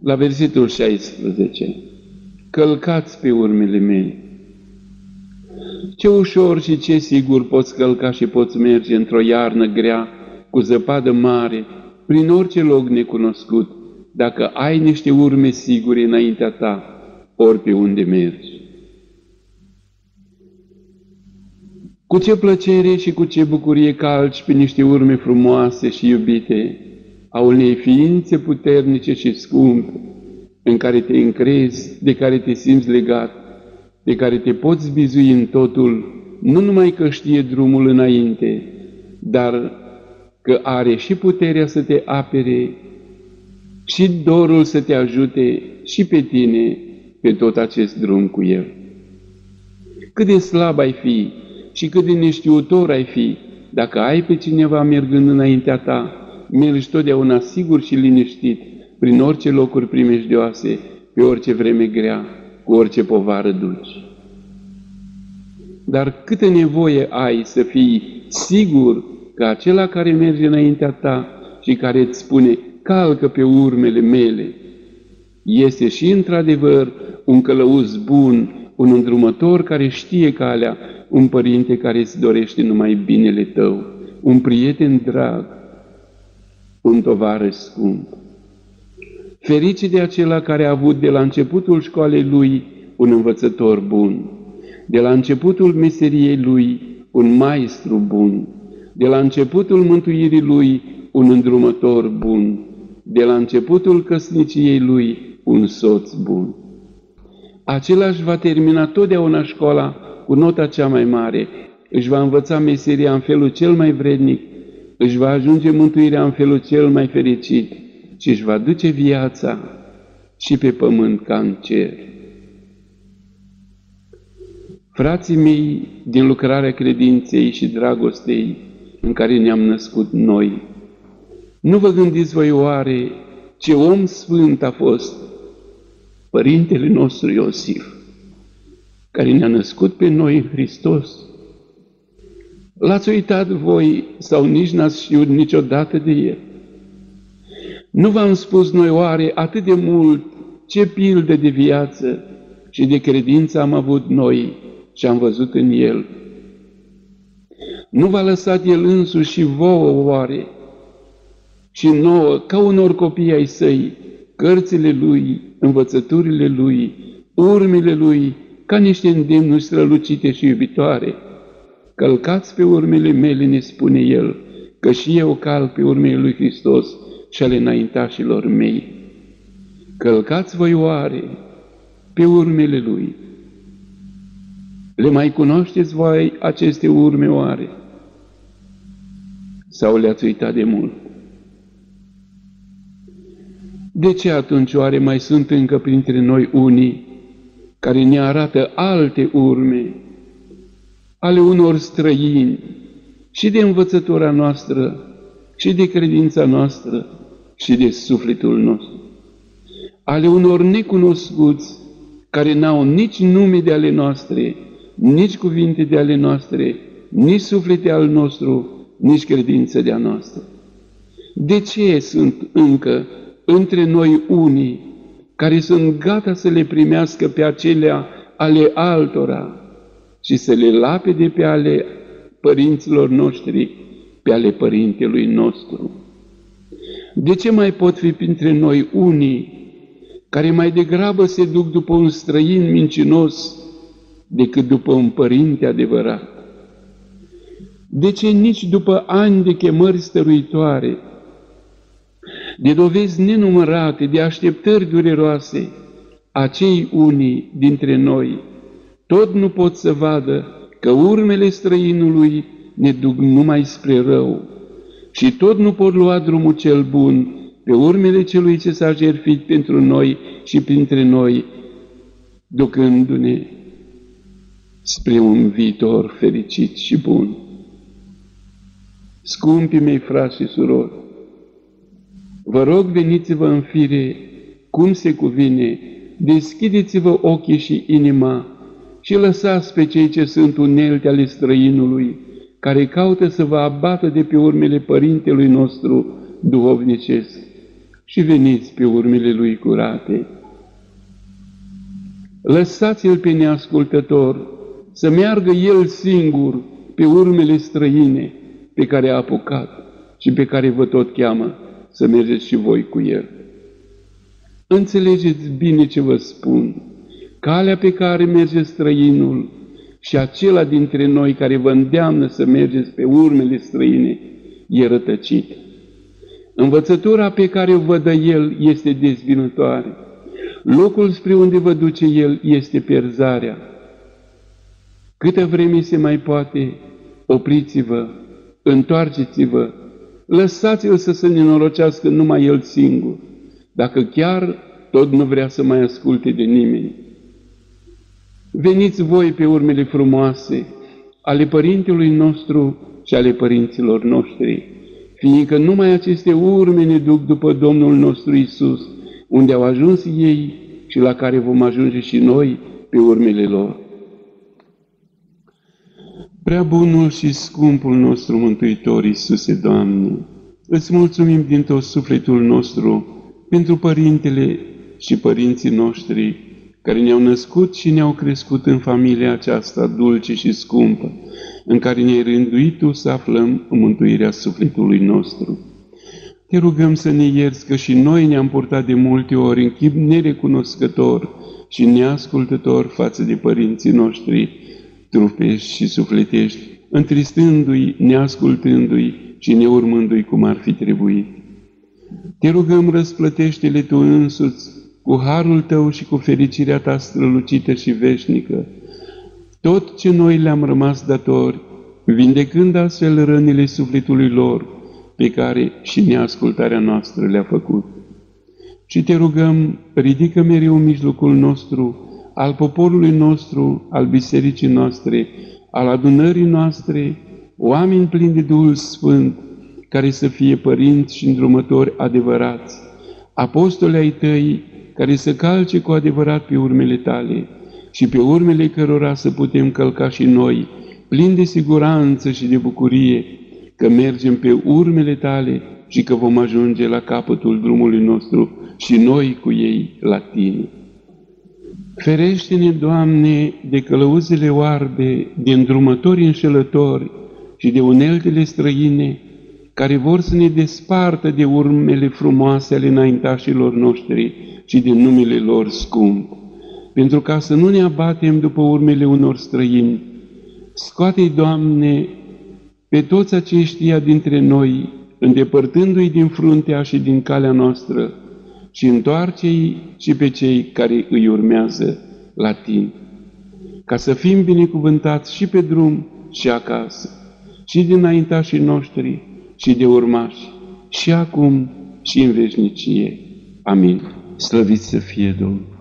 la versetul 16. Călcați pe urmele mele. Ce ușor și ce sigur poți călca și poți merge într-o iarnă grea, cu zăpadă mare, prin orice loc necunoscut, dacă ai niște urme sigure înaintea ta, ori pe unde mergi. Cu ce plăcere și cu ce bucurie calci pe niște urme frumoase și iubite a unei ființe puternice și scumpe, în care te încrezi, de care te simți legat, de care te poți bizui în totul, nu numai că știe drumul înainte, dar că are și puterea să te apere, și dorul să te ajute și pe tine pe tot acest drum cu el. Cât de slab ai fi și cât de neștiutor ai fi, dacă ai pe cineva mergând înaintea ta, mergi totdeauna sigur și liniștit, prin orice locuri primejdioase, pe orice vreme grea, cu orice povară dulce. Dar câtă nevoie ai să fii sigur că acela care merge înaintea ta și care îți spune, calcă pe urmele mele, este și într-adevăr un călăuz bun, un îndrumător care știe calea, un părinte care îți dorește numai binele tău, un prieten drag, un tovarăș scump. Ferice de acela care a avut de la începutul școalei lui un învățător bun, de la începutul meseriei lui un maestru bun, de la începutul mântuirii lui un îndrumător bun, de la începutul căsniciei lui un soț bun. Acela își va termina totdeauna școala cu nota cea mai mare, își va învăța meseria în felul cel mai vrednic, își va ajunge mântuirea în felul cel mai fericit și își va duce viața și pe pământ ca în cer. Frații mei, din lucrarea credinței și dragostei în care ne-am născut noi, nu vă gândiți voi oare ce om sfânt a fost Părintele nostru Iosif, care ne-a născut pe noi în Hristos? L-ați uitat voi sau nici n-ați știut niciodată de el? Nu v-am spus noi oare atât de mult ce pildă de viață și de credință am avut noi și am văzut în el? Nu v-a lăsat el însuși și vouă oare și nouă, ca unor copii ai săi, cărțile lui, învățăturile lui, urmele lui, ca niște îndemnuri strălucite și iubitoare? Călcați pe urmele mele, ne spune el, că și eu calc pe urmele lui Hristos și ale înaintașilor mei. Călcați voi oare pe urmele lui? Le mai cunoașteți voi aceste urme oare? Sau le-ați uitat de mult? De ce atunci oare mai sunt încă printre noi unii care ne arată alte urme, ale unor străini, și de învățătura noastră, și de credința noastră, și de sufletul nostru, ale unor necunoscuți, care n-au nici nume de ale noastre, nici cuvinte de ale noastre, nici suflete al nostru, nici credință de a noastră? De ce sunt încă între noi unii care sunt gata să le primească pe acelea ale altora și să le lapide pe ale părinților noștri, pe ale părintelui nostru? De ce mai pot fi printre noi unii care mai degrabă se duc după un străin mincinos decât după un părinte adevărat? De ce nici după ani de chemări stăruitoare, de dovezi nenumărate, de așteptări dureroase, acei unii dintre noi tot nu pot să vadă că urmele străinului ne duc numai spre rău și tot nu pot lua drumul cel bun pe urmele celui ce s-a jertfit pentru noi și printre noi, ducându-ne spre un viitor fericit și bun? Scumpii mei frați și surori, vă rog, veniți-vă în fire cum se cuvine, deschideți-vă ochii și inima și lăsați pe cei ce sunt unelte ale străinului, care caută să vă abată de pe urmele părintelui nostru duhovnicesc, și veniți pe urmele lui curate. Lăsați-l pe neascultător să meargă el singur pe urmele străine pe care a apucat și pe care vă tot cheamă să mergeți și voi cu el. Înțelegeți bine ce vă spun. Calea pe care merge străinul și acela dintre noi care vă îndeamnă să mergeți pe urmele străine e rătăcită. Învățătura pe care o vă dă el este dezbinătoare. Locul spre unde vă duce el este pierzarea. Câtă vreme se mai poate, opriți-vă, întoarceți-vă, lăsați-l să se nenorocească numai el singur, dacă chiar tot nu vrea să mai asculte de nimeni. Veniți voi pe urmele frumoase ale Părintelui nostru și ale părinților noștri, fiindcă numai aceste urme ne duc după Domnul nostru Iisus, unde au ajuns ei și la care vom ajunge și noi pe urmele lor. Prea bunul și scumpul nostru Mântuitor Iisuse, Doamne, îți mulțumim din tot sufletul nostru pentru părintele și părinții noștri care ne-au născut și ne-au crescut în familia aceasta dulce și scumpă, în care ne-ai rânduit Tu să aflăm mântuirea sufletului nostru. Te rugăm să ne ierți că și noi ne-am purtat de multe ori în chip nerecunoscător și neascultător față de părinții noștri trupești și sufletești, întristându-i, neascultându-i și neurmându-i cum ar fi trebuit. Te rugăm, răsplătește-le Tu însuți cu harul Tău și cu fericirea Ta strălucită și veșnică tot ce noi le-am rămas datori, vindecând astfel rănile sufletului lor, pe care și neascultarea noastră le-a făcut. Și Te rugăm, ridică mereu în mijlocul nostru, al poporului nostru, al bisericii noastre, al adunării noastre, oameni plini de Duhul Sfânt, care să fie părinți și îndrumători adevărați, apostoli ai Tăi, care să calce cu adevărat pe urmele Tale și pe urmele cărora să putem călca și noi, plini de siguranță și de bucurie, că mergem pe urmele Tale și că vom ajunge la capătul drumului nostru și noi cu ei la Tine. Ferește-ne, Doamne, de călăuzele oarbe, de îndrumători înșelători și de uneltele străine, care vor să ne despartă de urmele frumoase ale înaintașilor noștri și de numele lor scump, pentru ca să nu ne abatem după urmele unor străini. Scoate-i, Doamne, pe toți aceștia dintre noi, îndepărtându-i din fruntea și din calea noastră, și întoarce-i și pe cei care îi urmează la Tine, ca să fim binecuvântați și pe drum și acasă, și din înaintașii noștri și de urmași, și acum și în veșnicie. Amin. Slăvit să fie Domnul!